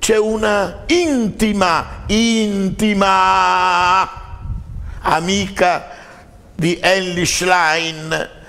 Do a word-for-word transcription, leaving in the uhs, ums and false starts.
c'è una intima, intima amica di Elly Schlein,